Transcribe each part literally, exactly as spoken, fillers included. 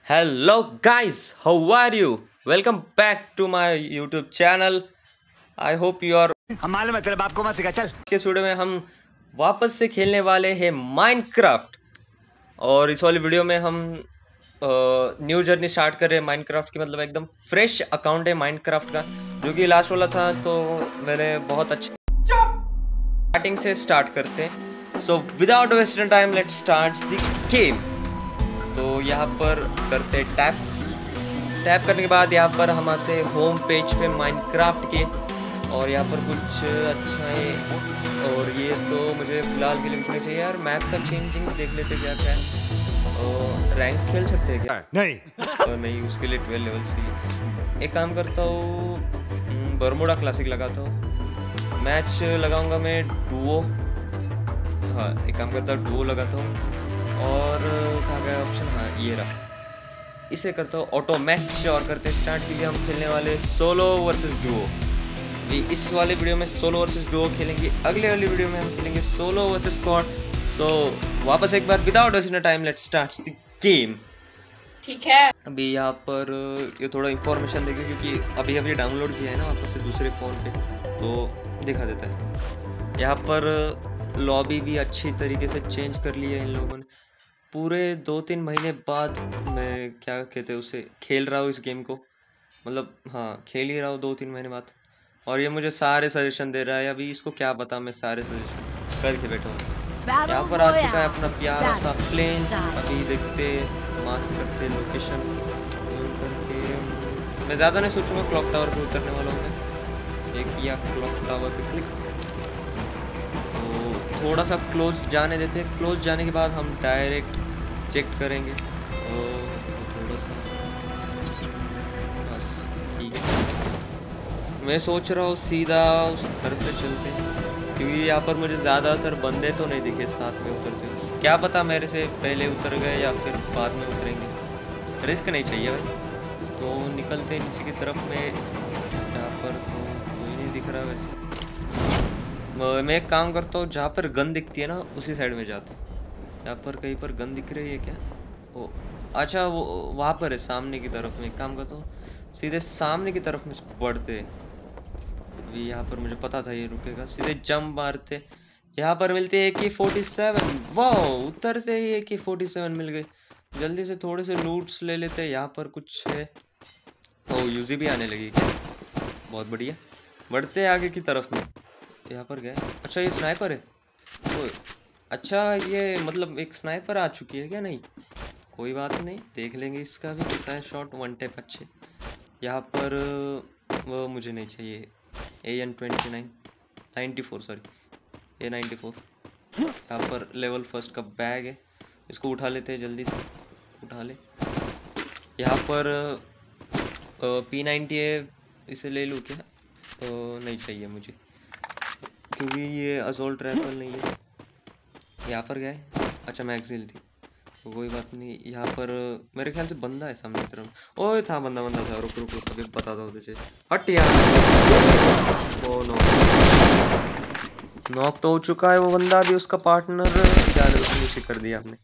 Hello guys, how are you? Welcome back to my YouTube channel. I hope you are हम मालूम है तेरे बाप को मत सिखा चल। के वीडियो में हम वापस से खेलने वाले हैं माइनक्राफ्ट। और इस वाली वीडियो में हम न्यू जर्नी स्टार्ट कर रहे हैं माइनक्राफ्ट की। मतलब एकदम फ्रेश अकाउंट है माइनक्राफ्ट का, जो कि लास्ट वाला था तो मैंने बहुत अच्छा स्टार्टिंग से स्टार्ट करते हैं। So without wasting time let's start the game. तो यहाँ पर करते टैप टैप करने के बाद यहाँ पर हम आते हैं होम पेज पे माइनक्राफ्ट के, और यहाँ पर कुछ अच्छा है। और ये तो मुझे फिलहाल के लिए कुछ नहीं चाहिए यार। मैप का चेंजिंग देख लेते क्या क्या है। और रैंक खेल सकते हैं क्या? नहीं तो नहीं, उसके लिए ट्वेल्व लेवल चाहिए। एक काम करता हूँ, बरमूडा क्लासिक लगाता हूँ। मैच लगाऊंगा मैं डुओ। हाँ, एक काम करता हूँ डुओ लगाता हूँ। और कहाँ गया ऑप्शन? हाँ, ये रहा। इसे करता हूँ ऑटो मैच और करते हैं स्टार्ट के लिए। हम खेलने वाले सोलो वर्सेस डुओ। इस वाले वीडियो में सोलो वर्सेस डुओ खेलेंगे, अगले वाली वीडियो में हम खेलेंगे सोलो वर्सेस स्क्वाड। सो वापस एक बार without wasting time let's start the game. ठीक है। अभी यहाँ पर ये थोड़ा इन्फॉर्मेशन देंगे क्योंकि अभी अभी डाउनलोड किया है ना वापस से दूसरे फ़ोन पे, तो दिखा देता है। यहाँ पर लॉबी भी अच्छी तरीके से चेंज कर ली है इन लोगों ने। पूरे दो तीन महीने बाद मैं क्या कहते हैं उसे खेल रहा हूँ इस गेम को। मतलब हाँ, खेल ही रहा हूँ दो तीन महीने बाद। और ये मुझे सारे सजेशन दे रहा है। अभी इसको क्या पता, मैं सारे सजेशन करके बैठा हूँ। यहाँ पर आ चुका है अपना प्यारा सा प्लेन। अभी देखते मार्क करते लोकेशन करके। मैं ज़्यादा नहीं सोचूंगा, क्लॉक टावर पे उतरने वाला हूँ मैं। एक या क्लॉक टावर पे क्लिक, तो थोड़ा सा क्लोज जाने देते हैं। क्लोज जाने के बाद हम डायरेक्ट चेक करेंगे। और थोड़ा सा बस ठीक है। मैं सोच रहा हूँ सीधा उस घर पे चलते हैं, क्योंकि यहाँ पर मुझे ज़्यादातर बंदे तो नहीं दिखे साथ में उतरते हुए। क्या पता मेरे से पहले उतर गए या फिर बाद में उतरेंगे। रिस्क नहीं चाहिए भाई। तो निकलते हैं नीचे की तरफ में। यहाँ पर तो कोई नहीं दिख रहा वैसे। मैं एक काम करता हूँ, जहाँ पर गन दिखती है ना उसी साइड में जाता हूँ। यहाँ पर कहीं पर गन दिख रही है क्या? ओ अच्छा, वो वहाँ पर है सामने की तरफ में। एक काम करता हूँ, सीधे सामने की तरफ में बढ़ते। अभी यहाँ पर मुझे पता था ये रुकेगा, सीधे जंप मारते। यहाँ पर मिलते ए के फोर्टी सेवन। वाह, उतरते ही ए के फोर्टी सेवन मिल गए। जल्दी से थोड़े से लूट्स ले लेते। यहाँ पर कुछ है। ओ, यूजी भी आने लगी क्या? बहुत बढ़िया। बढ़ते आगे की तरफ में। यहाँ पर गए। अच्छा, ये स्नाइपर है। ओ, अच्छा, ये मतलब एक स्नाइपर आ चुकी है क्या? नहीं, कोई बात नहीं, देख लेंगे इसका भी कैसा है शॉट। वन टेप अच्छे। यहाँ पर वो मुझे नहीं चाहिए। A N twenty nine ninety four sorry A ninety four. यहाँ पर लेवल फर्स्ट का बैग है, इसको उठा लेते हैं जल्दी से। उठा ले। यहाँ पर पी नाइन्टी है, इसे ले लूँ क्या? तो नहीं चाहिए मुझे, क्योंकि ये असोल्ट राइफल नहीं है। यहाँ पर गए। अच्छा, मैगजीन थी तो कोई बात नहीं। यहाँ पर मेरे ख्याल से बंदा है सामने की तरफ। ओए था, बंदा बंदा था। रुक रुक रुक, अभी बताता हूँ तुझे। हट यार। ओ नो, नॉक तो हो चुका है वो बंदा। भी उसका पार्टनर यार उसने नीचे कर दिया हमने।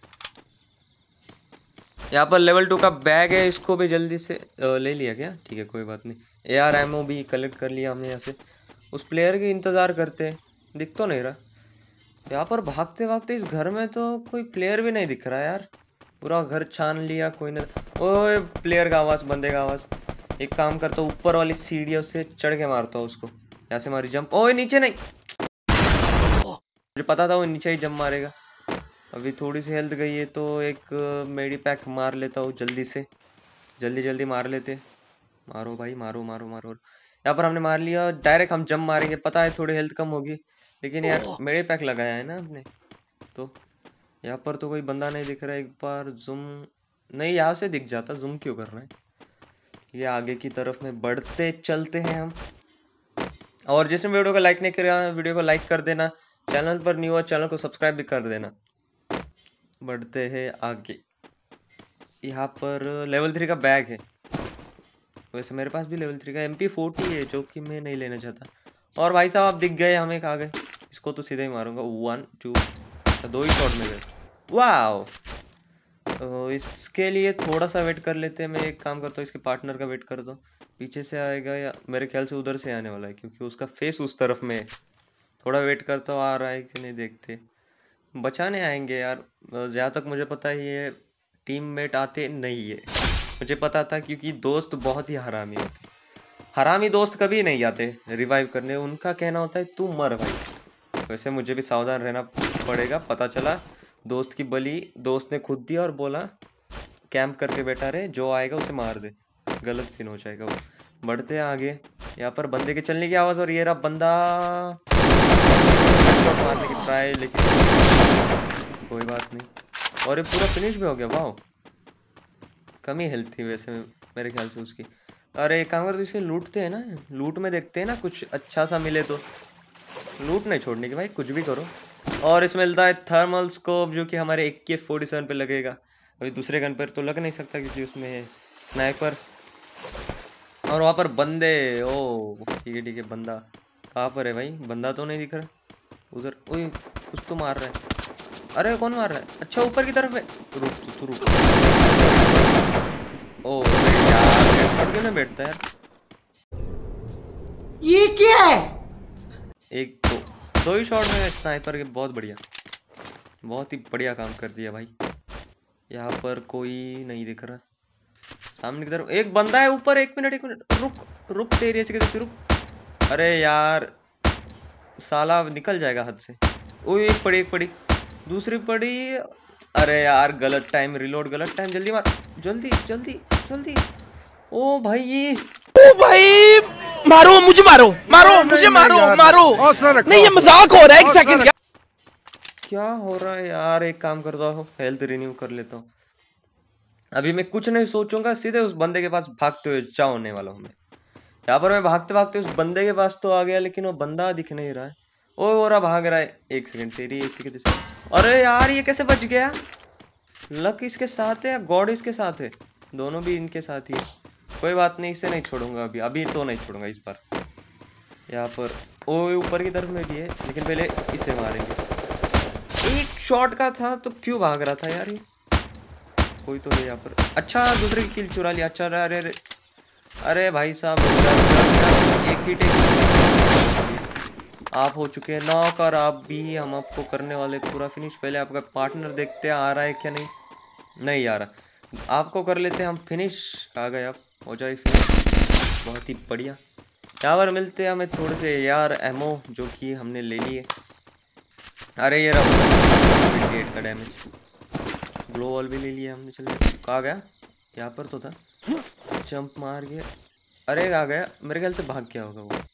यहाँ पर लेवल टू का बैग है, इसको भी जल्दी से आ, ले लिया क्या? ठीक है, कोई बात नहीं। ए आर एमओ भी कलेक्ट कर लिया हमने। यहाँ से उस प्लेयर के इंतज़ार करते हैं, दिख तो नहीं रहा। यहाँ पर भागते भागते इस घर में तो कोई प्लेयर भी नहीं दिख रहा यार। पूरा घर छान लिया, कोई नहीं। ओए, प्लेयर का आवाज़, बंदे का आवाज़। एक काम करता हूँ, ऊपर वाली सीढ़ियों से चढ़ के मारता हूँ उसको। यहाँ से मारी जंप। ओए, नीचे नहीं, मुझे पता था वो नीचे ही जंप मारेगा। अभी थोड़ी सी हेल्थ गई है तो एक मेडी पैक मार लेता हूँ जल्दी से। जल्दी जल्दी मार लेते। मारो भाई, मारो मारो मारो। यहाँ पर हमने मार लिया। डायरेक्ट हम जंप मारेंगे। पता है थोड़ी हेल्थ कम होगी, लेकिन यार मेरे पैक लगाया है ना आपने। तो यहाँ पर तो कोई बंदा नहीं दिख रहा है। एक बार जूम नहीं, यहाँ से दिख जाता, जूम क्यों कर रहा है? ये आगे की तरफ में बढ़ते चलते हैं हम। और जिसने वीडियो को लाइक नहीं किया, वीडियो को लाइक कर देना। चैनल पर न्यू है, चैनल को सब्सक्राइब भी कर देना। बढ़ते हैं आगे। यहाँ पर लेवल थ्री का बैग है। वैसे मेरे पास भी लेवल थ्री का एम पी फोर्टी है, जो कि मैं नहीं लेना चाहता। और भाई साहब आप दिख गए, हमें खा गए। इसको तो सीधे ही मारूंगा। वन टू, दो ही शॉट में गए। वाह, तो इसके लिए थोड़ा सा वेट कर लेते हैं। मैं एक काम करता हूँ, इसके पार्टनर का वेट कर दो, पीछे से आएगा या मेरे ख्याल से उधर से आने वाला है क्योंकि उसका फेस उस तरफ में है। थोड़ा वेट करता हूँ आ रहा है कि नहीं, देखते। बचाने आएंगे यार, जहाँ तक मुझे पता है ये टीममेट आते नहीं है। मुझे पता था क्योंकि दोस्त बहुत ही हरामी होते, हरामी दोस्त कभी नहीं आते रिवाइव करने। उनका कहना होता है तू मर भाई। वैसे मुझे भी सावधान रहना पड़ेगा। पता चला दोस्त की बलि दोस्त ने खुद दिया और बोला कैंप करके बैठा रहे, जो आएगा उसे मार दे, गलत सीन हो जाएगा वो। बढ़ते हैं आगे। यहाँ पर बंदे के चलने की आवाज़ और ये रहा बंदा मारने की ट्राई, लेकिन कोई बात नहीं। और ये पूरा फिनिश भी हो गया। वाह, कम ही हेल्थ थी वैसे मेरे ख्याल से उसकी। अरे एक काम कर, तो इसे लूटते हैं ना, लूट में देखते हैं ना कुछ अच्छा सा मिले तो। लूट नहीं छोड़ने की भाई, कुछ भी करो। और इसमें मिलता है थर्मल स्कोप जो कि हमारे ए के फोर्टी सेवन पे लगेगा। अभी दूसरे गन पर तो लग नहीं सकता क्योंकि उसमें है स्नाइपर। और वहाँ पर बंदे, ओ ठीक है ठीक है। बंदा कहाँ पर है भाई? बंदा तो नहीं दिख रहा उधर। ओए कुछ तो मार रहा है। अरे कौन मार रहा है? अच्छा ऊपर की तरफ है। रुक तू तू रुक। ओ यार हेडशॉट क्यों नहीं बैठता यार? ये क्या है? एक दो दो ही शॉट में स्नाइपर के, बहुत बढ़िया, बहुत ही बढ़िया काम कर दिया भाई। यहाँ पर कोई नहीं दिख रहा। सामने की तरफ एक बंदा है ऊपर। एक मिनट एक मिनट रुक रुक, तेरी ऐसी कैसे रुक। अरे यार साला निकल जाएगा हद से। ओ एक पड़ी एक पड़ी दूसरी पड़ी। अरे यार गलत टाइम, रिलोड गलत टाइम। जल्दी मार, जल्दी जल्दी जल्दी। ओ भाई, ओ भाई मारो मुझे, मारो मारो मुझे, मारो मारो। नहीं ये मजाक हो रहा है, एक सेकंड। क्या हो रहा है यार? एक काम करता हूँ, हेल्थ रिन्यू कर लेता हूँ। अभी मैं कुछ नहीं सोचूंगा, सीधे उस बंदे के पास भागते हुए जाने वाला हूँ मैं। यहाँ पर मैं भागते भागते उस बंदे के पास तो आ गया, लेकिन वो बंदा दिख नहीं रहा है। ओ वो रहा, भाग रहा है। एक सेकंड, तेरी ऐसी के तैसे। अरे यार ये कैसे बच गया? लक इसके साथ है या गॉड इसके साथ है? दोनों भी इनके साथ ही है। कोई बात नहीं, इसे नहीं छोड़ूंगा अभी अभी तो नहीं छोड़ूंगा इस बार। यहाँ पर ओ ऊपर की तरफ में भी है, लेकिन पहले इसे मारेंगे। एक शॉट का था तो क्यों भाग रहा था यार ये? कोई तो है यहाँ पर। अच्छा दूसरे की किल चुरा लिया। अच्छा अरे अरे अरे भाई साहब, एक ही टेक आप हो चुके हैं नॉक, और आप भी हम आपको करने वाले पूरा फिनिश। पहले आपका पार्टनर देखते हैं आ रहा है क्या। नहीं नहीं आ रहा, आपको कर लेते हैं हम फिनिश। आ गए आप, हो जाए फिनिश। बहुत ही बढ़िया। यहाँ पर मिलते हैं हमें थोड़े से यार एमओ जो कि हमने ले लिए। अरे ये रहा गेट का डैमेज, ग्लो वॉल भी ले लिया हमने। चलिए कहाँ गया? यहाँ पर तो था, जंप मार गया। अरे आ गया, मेरे ख्याल से भाग गया होगा वो।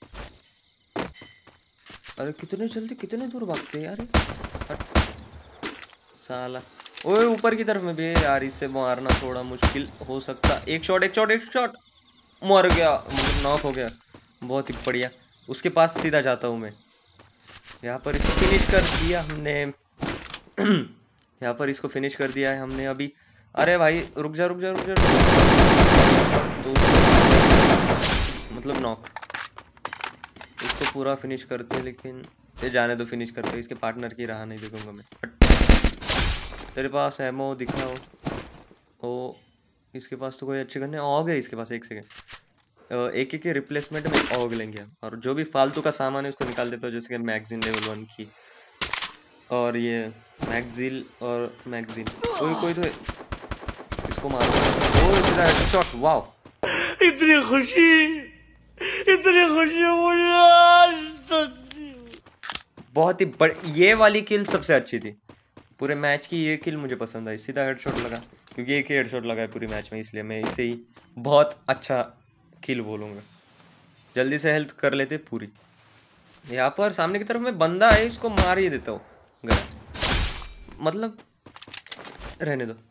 अरे कितने जल्दी कितने दूर भागते हैं यार ये साला। ओए ऊपर की तरफ में भी है यार, इससे मारना थोड़ा मुश्किल हो सकता। एक शॉट एक शॉट एक शॉट, मर गया, मतलब नॉक हो गया। बहुत ही बढ़िया, उसके पास सीधा जाता हूँ मैं। यहाँ पर इसको फिनिश कर दिया हमने। यहाँ पर इसको फिनिश कर दिया है हमने अभी। अरे भाई रुक जा रुक जा रुक जा, रुक जा। तो मतलब नॉक, इसको पूरा फिनिश करते हैं, लेकिन ये जाने दो, फिनिश करते हैं। इसके पार्टनर की राह नहीं देखूंगा मैं। तेरे पास एमओ दिखाओ। ओ इसके पास तो कोई अच्छे गन है। ऑग है इसके पास। एक सेकेंड, एक एक के रिप्लेसमेंट में ऑग लेंगे, और जो भी फालतू का सामान है उसको निकाल देता हूँ, जैसे कि मैगजीन लेवल वन की, और ये मैगजील और मैगजीन। कोई कोई तो इसको मारो। ओ इतना हेडशॉट, वाओ इतनी खुशी इतनी खुशी मुझे। बहुत ही बड़ी। ये वाली किल सबसे अच्छी थी पूरे मैच की। ये किल मुझे पसंद आई, सीधा हेडशॉट लगा, क्योंकि एक ही हेडशॉट लगा है पूरी मैच में, इसलिए मैं इसे ही बहुत अच्छा किल बोलूँगा। जल्दी से हेल्थ कर लेते पूरी। यहाँ पर सामने की तरफ में बंदा है, इसको मार ही देता हूँ। गया, मतलब रहने दो।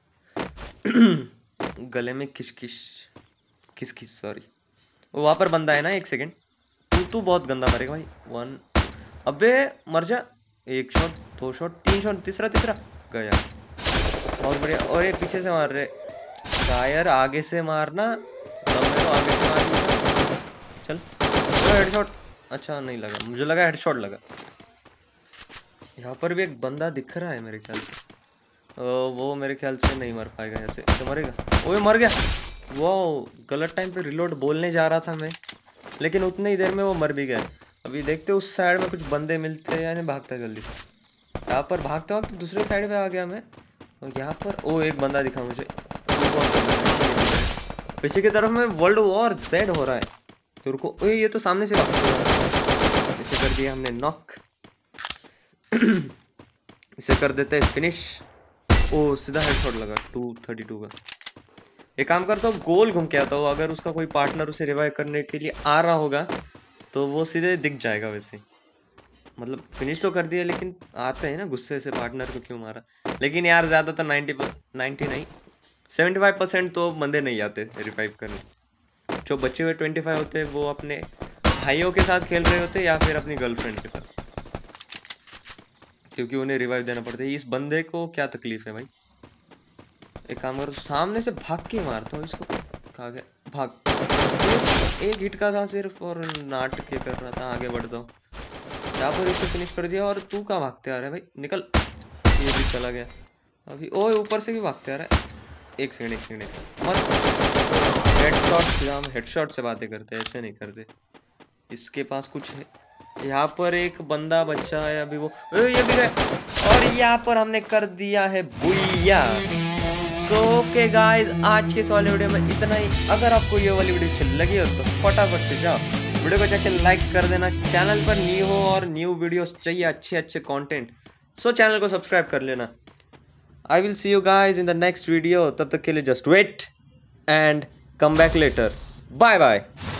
गले में किशकिश किसकिस सॉरी। वो वहाँ पर बंदा है ना। एक सेकेंड, तू तू बहुत गंदा मरेगा भाई। वन, अबे मर जा। एक शॉट, दो शॉट, तीन शॉट, तीसरा तीसरा गया। और बढ़िया। और ये पीछे से मार रहे शायर, आगे से मारना, तो आगे से मारना। चल हेडशॉट। अच्छा नहीं लगा, मुझे लगा हेडशॉट लगा। यहाँ पर भी एक बंदा दिख रहा है मेरे ख्याल से। वो मेरे ख्याल से नहीं मर पाएगा ऐसे। तो मरेगा। ओए मर गया। वो गलत टाइम पे रिलोड बोलने जा रहा था मैं, लेकिन उतनी ही देर में वो मर भी गया। अभी देखते उस साइड में कुछ बंदे मिलते हैं, यानी भागता है जल्दी। यहाँ पर भागते वक्त दूसरे साइड पे आ गया मैं। और यहाँ पर ओ एक बंदा दिखा मुझे पीछे की तरफ में। वर्ल्ड वॉर ज़ेड हो रहा है। तो रुको, ओए ये तो सामने से इसे कर दिया हमने नॉक। इसे कर देते हैं फिनिश। ओ सीधा हेडशॉट लगा टू थर्टी टू का। एक काम करता हूँ, गोल घूम के आता हूँ। अगर उसका कोई पार्टनर उसे रिवाइव करने के लिए आ रहा होगा तो वो सीधे दिख जाएगा। वैसे मतलब फिनिश तो कर दिया, लेकिन आते हैं ना गुस्से से पार्टनर को क्यों मारा। लेकिन यार ज़्यादातर नाइन्टी नाइन्टी नहीं सेवेंटी फाइव परसेंट तो बंदे नहीं आते रिवाइव करने। जो बचे हुए ट्वेंटी फाइव होते हैं वो अपने भाइयों के साथ खेल रहे होते हैं या फिर अपनी गर्लफ्रेंड के साथ, क्योंकि उन्हें रिवाइव देना पड़ता है। इस बंदे को क्या तकलीफ है भाई। एक काम करो, सामने से भाग के मारता हूँ इसको। कहाँ गया? भाग। एक हिट का था सिर्फ और नाटक कर रहा था। आगे बढ़ता हूँ, यहाँ पर इसे फिनिश कर दिया। और तू कहाँ भागते आ रहा है भाई, निकल। ये भी चला गया। अभी ओए ऊपर से भी भागते आ रहा है। एक सेकंड एक सेकंड मत। हेडशॉट सीधा, हम हेडशॉट से बातें करते हैं, ऐसे नहीं करते। इसके पास कुछ है। यहाँ पर एक बंदा बच्चा है अभी। वो ये भी गया। और यहाँ पर हमने कर दिया है बुइया। सो ओके गाइस, आज के इस वाले वीडियो में इतना ही। अगर आपको ये वाली वीडियो अच्छी लगी हो तो फटाफट से जाओ वीडियो को जाके लाइक कर देना। चैनल पर न्यू हो और न्यू वीडियोस चाहिए, अच्छे अच्छे कंटेंट, सो चैनल को सब्सक्राइब कर लेना। I will see you guys in the next video. तब तक के लिए just wait and come back later. Bye bye.